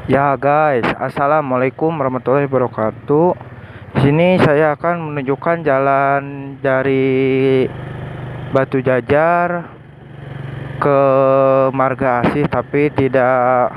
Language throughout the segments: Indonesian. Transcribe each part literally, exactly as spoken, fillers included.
Ya guys, assalamualaikum warahmatullahi wabarakatuh. Di sini saya akan menunjukkan jalan dari Batu Jajar ke Marga Asih, tapi tidak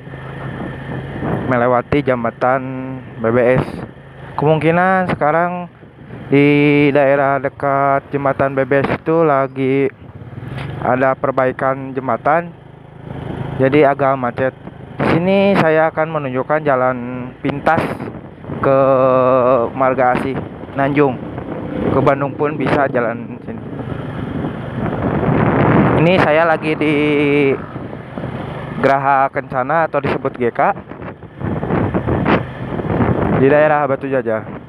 melewati jembatan B B S. Kemungkinan sekarang di daerah dekat jembatan B B S itu lagi ada perbaikan jembatan, jadi agak macet. Di sini saya akan menunjukkan jalan pintas ke Marga Asih, Nanjung. Ke Bandung pun bisa jalan sini. Ini saya lagi di Geraha Kencana atau disebut G K di daerah Batu Jajar.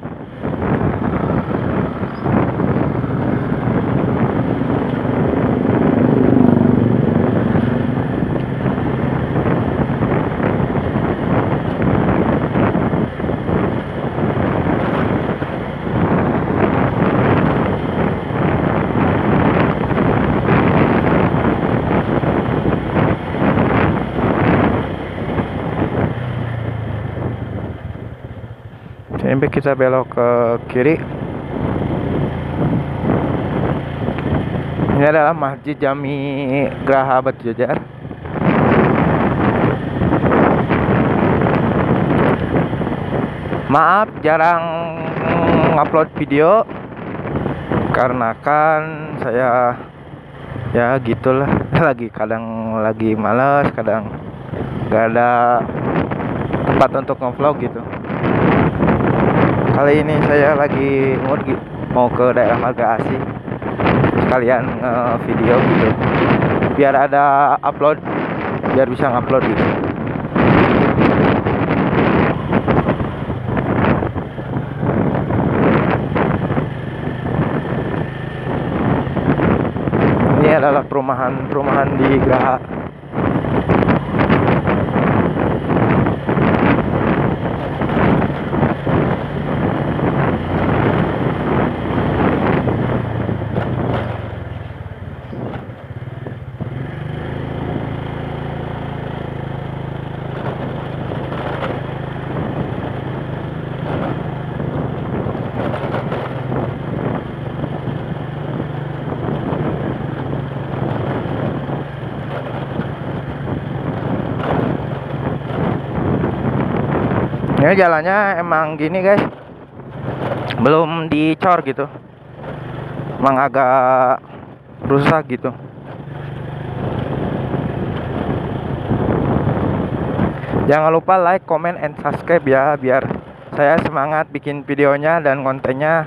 Sampai kita belok ke kiri. Ini adalah Masjid Jami Geraha Batu Jajar. Maaf jarang ngupload video karena kan saya ya gitulah lagi kadang lagi malas, kadang gak ada tempat untuk ngevlog gitu. Kali ini saya lagi mood mau ke daerah Marga Asih, sekalian uh, video gitu, biar ada upload, biar bisa ngupload gitu. Ini adalah perumahan-perumahan di Geraha. Ini jalannya emang gini guys, belum dicor gitu, emang agak rusak gitu. Jangan lupa like, comment, and subscribe ya, biar saya semangat bikin videonya dan kontennya.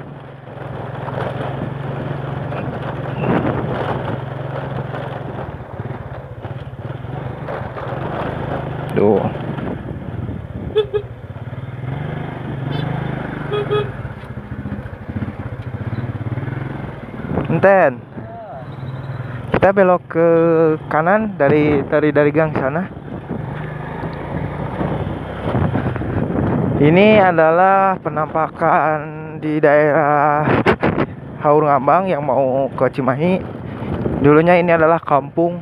Duh. Enten, kita belok ke kanan dari dari dari gang sana. Ini adalah penampakan di daerah Haurengambang yang mau ke Cimahi. Dulunya ini adalah kampung,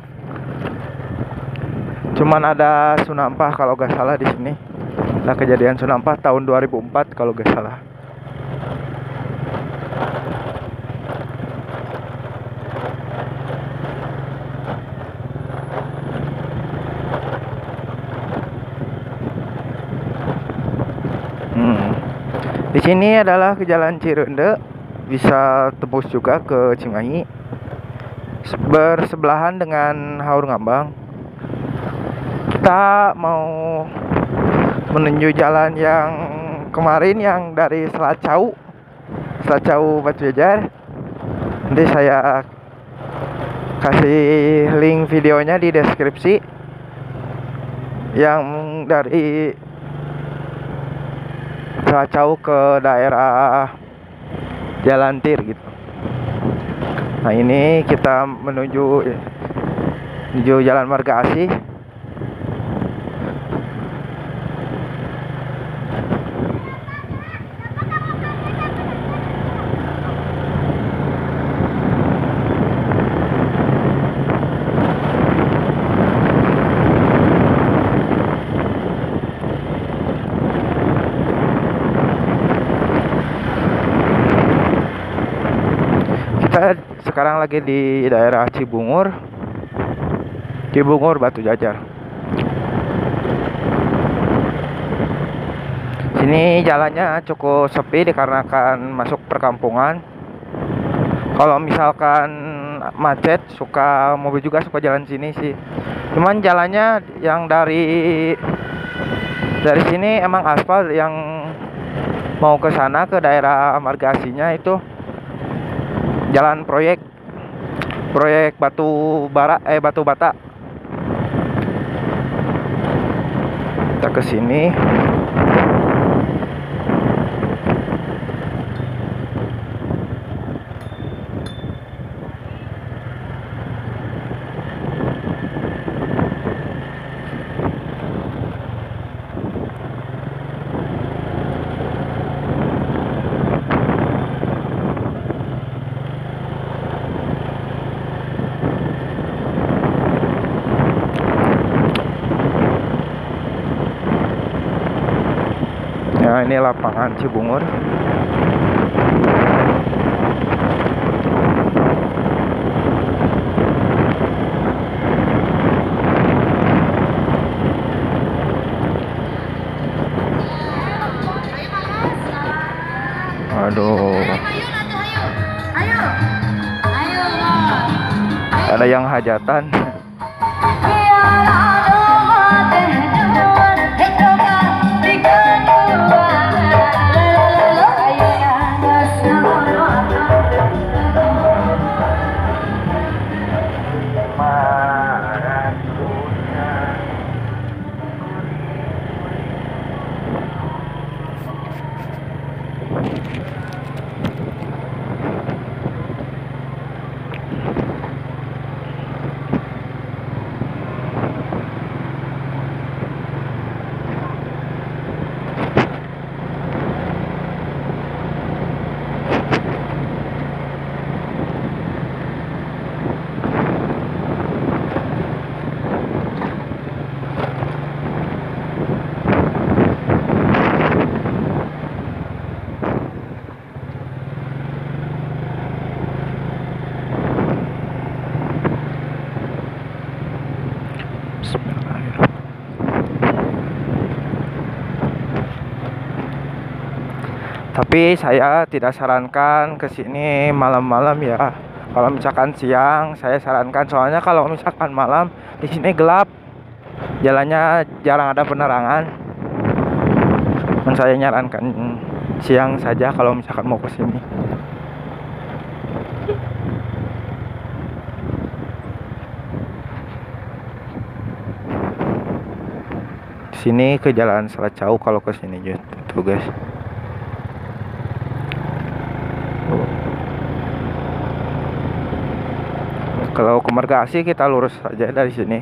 cuman ada Sunampah kalau gak salah di sini. Nah, kejadian Sunampah tahun dua ribu empat kalau gak salah. Hmm. Di sini adalah ke Jalan Cirende, bisa tembus juga ke Cimahi. Bersebelahan dengan Haurengambang. Kita mau menuju jalan yang kemarin yang dari Selacau, Selacau Batu Jajar. Nanti saya kasih link videonya di deskripsi. Yang dari Selacau ke daerah Jalan Tir gitu. Nah, ini kita menuju menuju Jalan Marga Asih. Saya sekarang lagi di daerah Cibungur, Cibungur Batu Jajar. Sini jalannya cukup sepi dikarenakan masuk perkampungan. Kalau misalkan macet, suka mobil juga suka jalan sini sih. Cuman jalannya yang dari dari sini emang aspal, yang mau ke sana ke daerah Marga Asihnya itu jalan proyek proyek batu bara eh batu bata. Kita ke sini. Ya, ini lapangan Cibungur. Aduh, ada yang hajatan. Tapi saya tidak sarankan ke sini malam-malam ya. Kalau misalkan siang saya sarankan, soalnya kalau misalkan malam di sini gelap. Jalannya jarang ada penerangan. Dan saya nyarankan siang saja kalau misalkan mau ke sini. Sini ke Jalan Selacau kalau ke sini gitu, guys. Kalau ke Marga Asih kita lurus saja dari sini.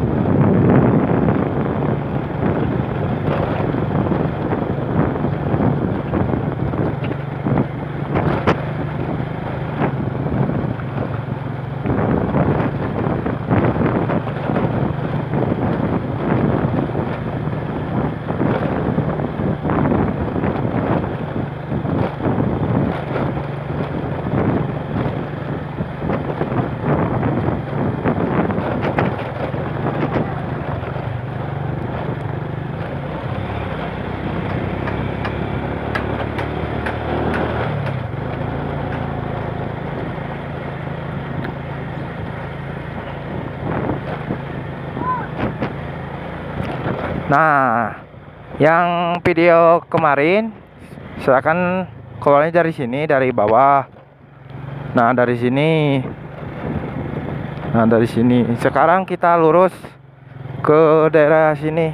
Nah, yang video kemarin silakan keluarnya dari sini, dari bawah. Nah, dari sini. Nah, dari sini. Sekarang kita lurus ke daerah sini.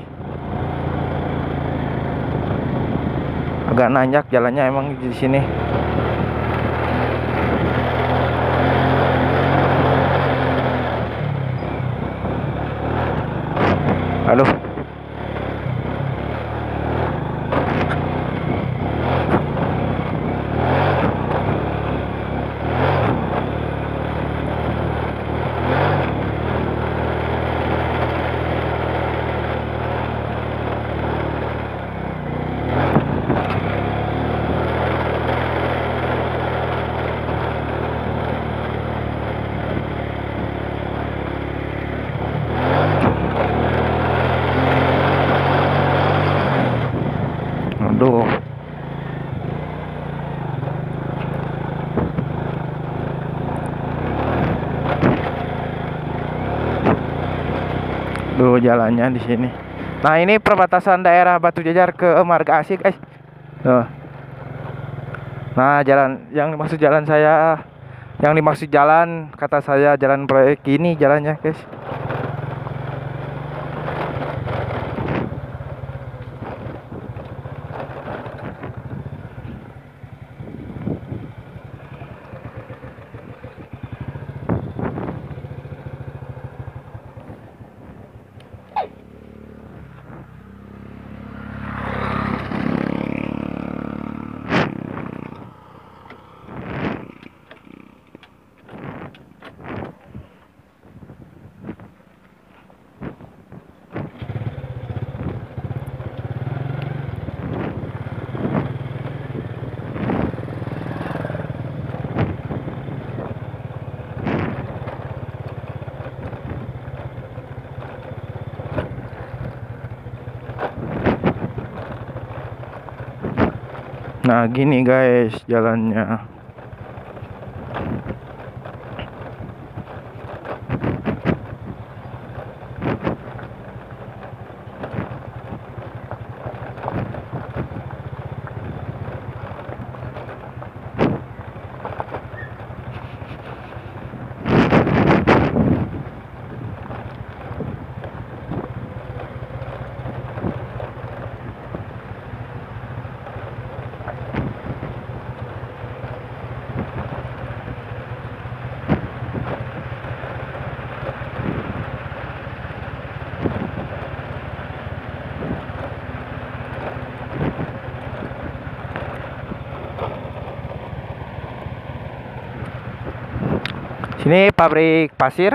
Agak nanjak jalannya emang di sini. Aduh. Tuh jalannya di sini. Nah, ini perbatasan daerah Batu Jajar ke Marga Asih, guys. Tuh. Nah, jalan yang dimaksud jalan saya, yang dimaksud jalan kata saya jalan proyek ini jalannya, guys. Nah, gini guys jalannya. Sini pabrik pasir.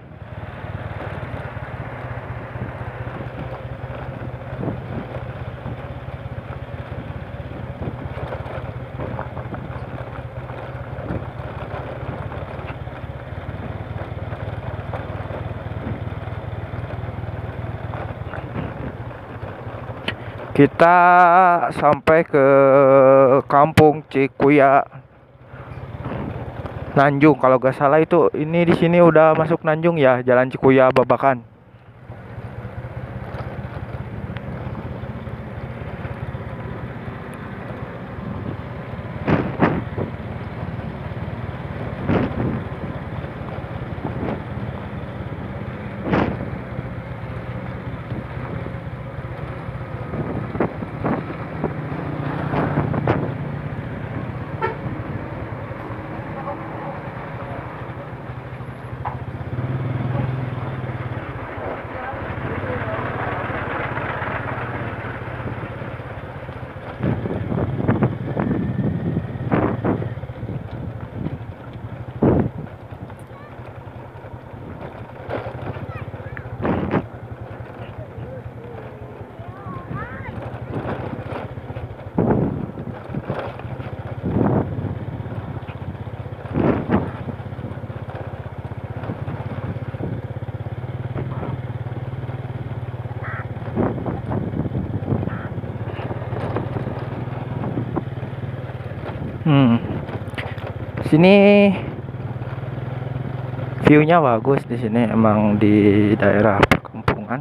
Kita sampai ke Kampung Cikuya Nanjung kalau gak salah itu. Ini di sini udah masuk Nanjung ya, Jalan Cikuya Babakan. Hmm. Sini view-nya bagus di sini, emang di daerah perkampungan.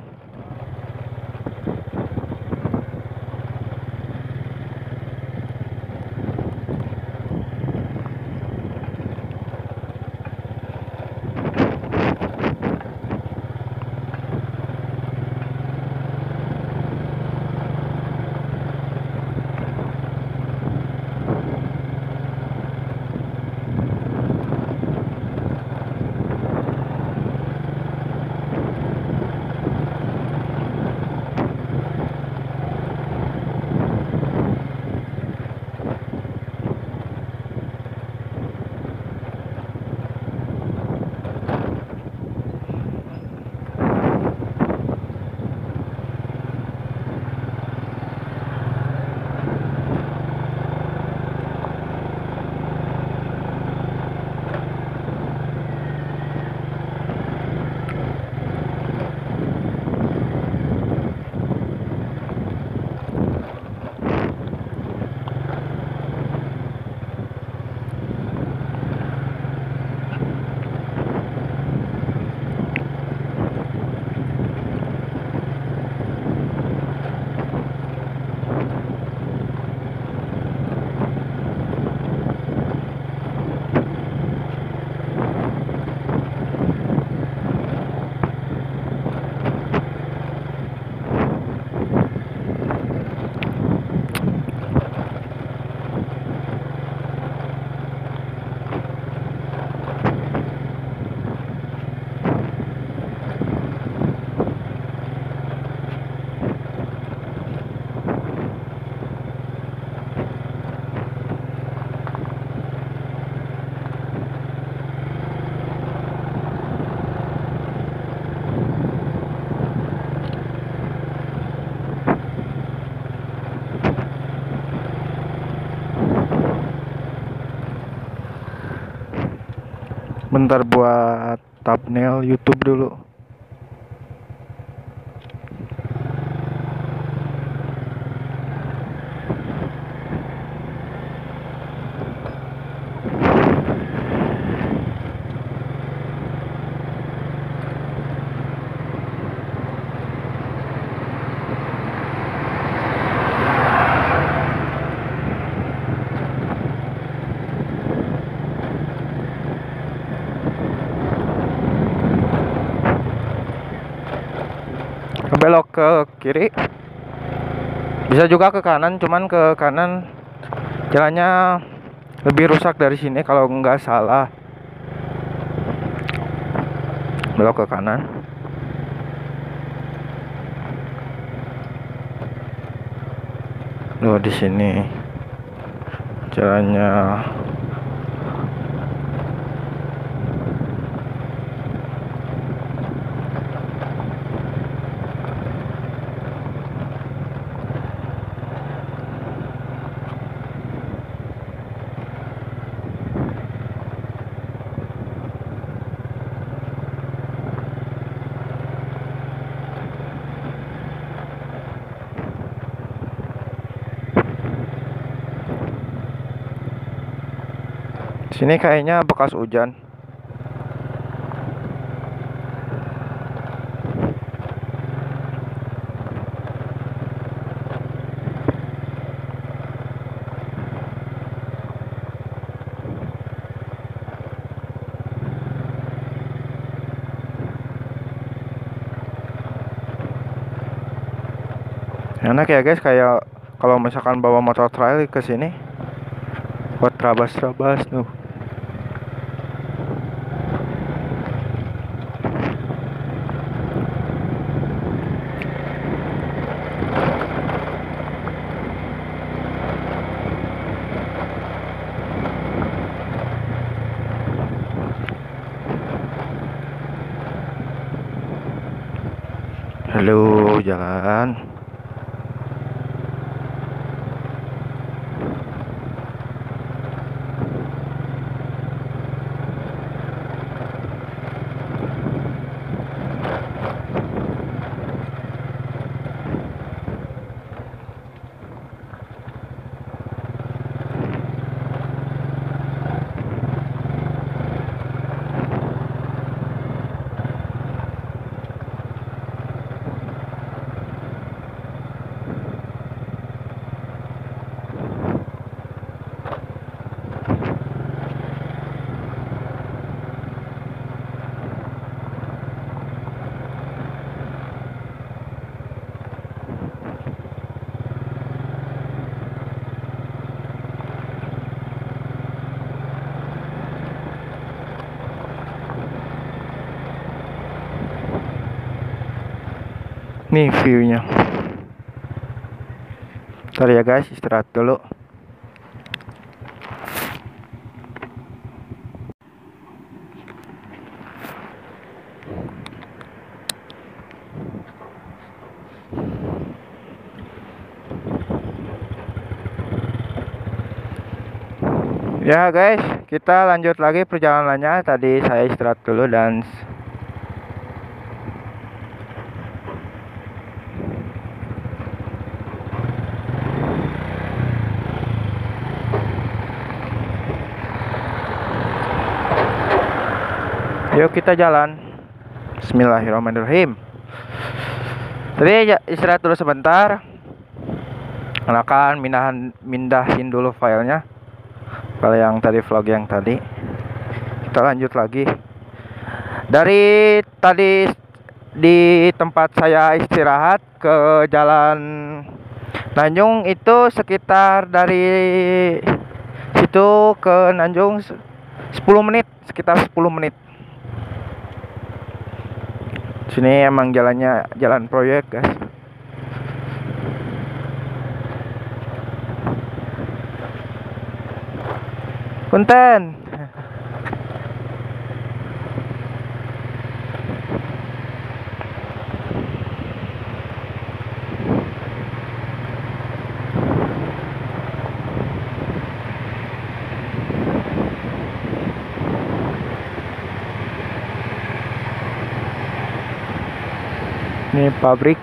Bentar buat thumbnail YouTube dulu. Belok ke kiri, bisa juga ke kanan, cuman ke kanan jalannya lebih rusak dari sini kalau nggak salah. Belok ke kanan. Loh, di sini jalannya sini kayaknya bekas hujan. Enak ya guys, kayak kalau misalkan bawa motor trail ke sini buat terabas-terabas tuh. Halo, jalan. Nih view-nya. Ntar ya guys, istirahat dulu. Ya guys, kita lanjut lagi perjalanannya. Tadi saya istirahat dulu dan yuk kita jalan. Bismillahirrahmanirrahim. Tadi ya, istirahat dulu sebentar. Akan mindahin, mindahin dulu filenya. Kalau yang tadi vlog yang tadi. Kita lanjut lagi. Dari tadi di tempat saya istirahat ke jalan Nanjung itu sekitar dari situ ke Nanjung sepuluh menit, sekitar sepuluh menit. Sini emang jalannya jalan proyek, guys. Punten. Ini pabrik.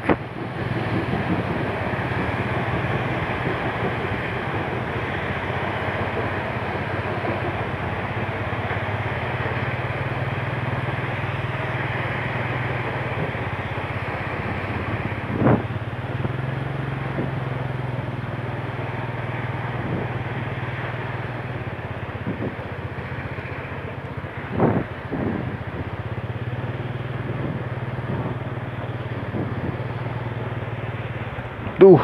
Duh.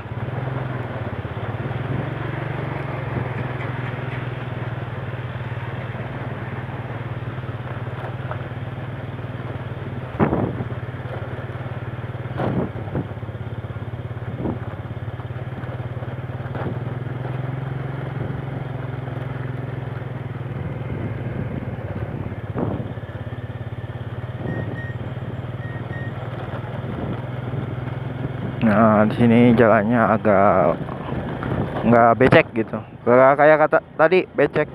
Nah, di sini jalannya agak nggak becek gitu. Nggak kayak kata tadi becek.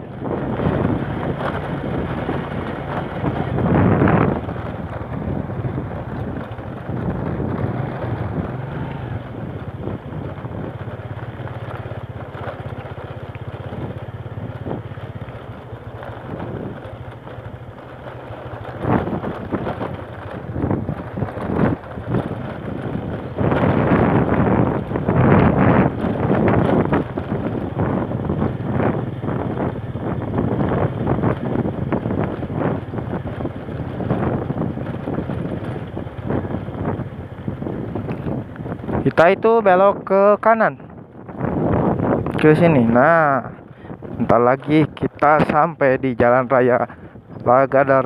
Kita itu belok ke kanan ke sini. Nah, bentar lagi kita sampai di Jalan Raya Lagadar.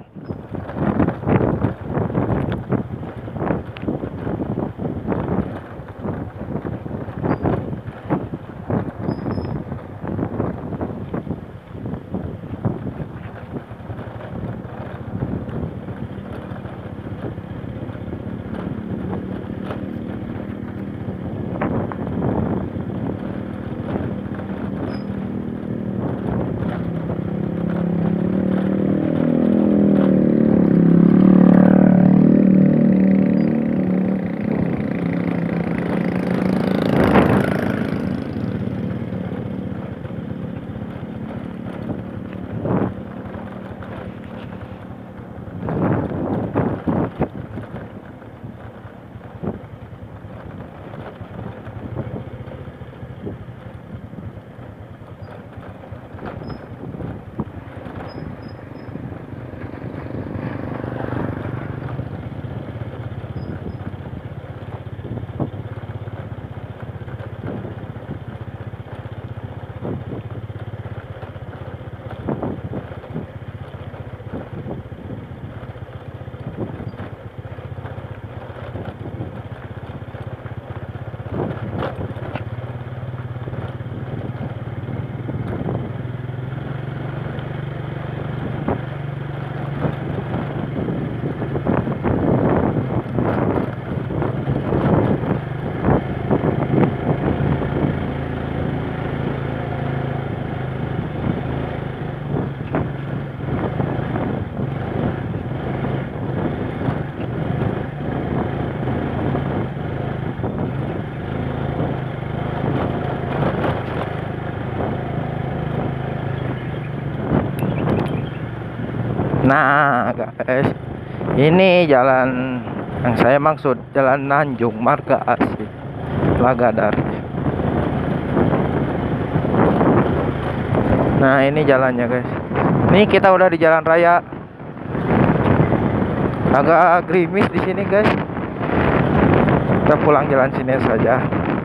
Nah guys, ini jalan yang saya maksud, Jalan Tanjung Marga Asih Lagadar. Nah ini jalannya guys. Ini kita udah di jalan raya. Agak gerimis di sini guys. Kita pulang jalan sini saja.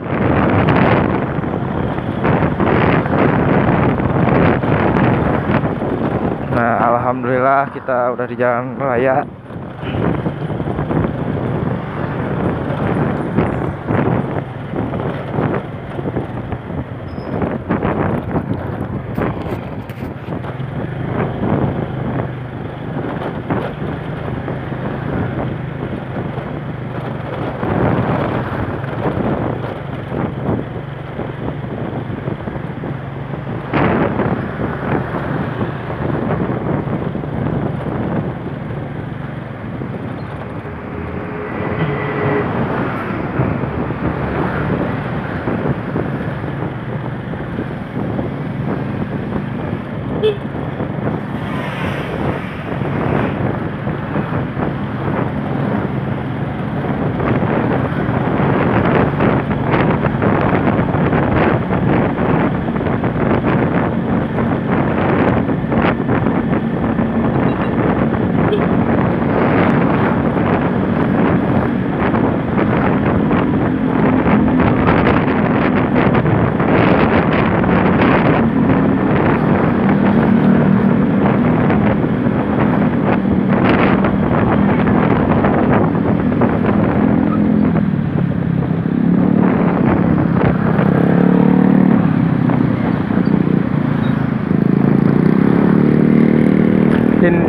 Nah alhamdulillah kita udah di jalan raya. In-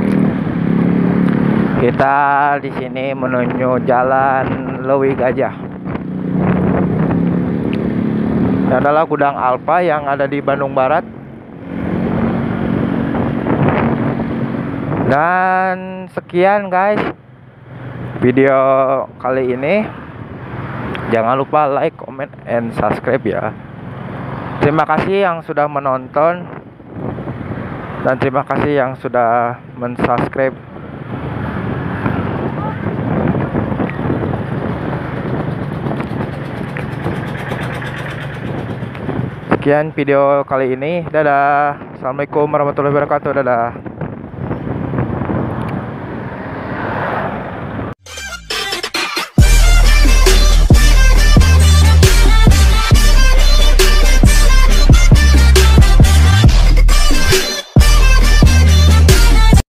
kita di sini menuju Jalan Lewi Gajah. Ini adalah gudang Alfa yang ada di Bandung Barat. Dan sekian guys video kali ini. Jangan lupa like, comment, and subscribe ya. Terima kasih yang sudah menonton. Dan terima kasih yang sudah mensubscribe. Sekian video kali ini. Dadah. Assalamualaikum warahmatullahi wabarakatuh. Dadah.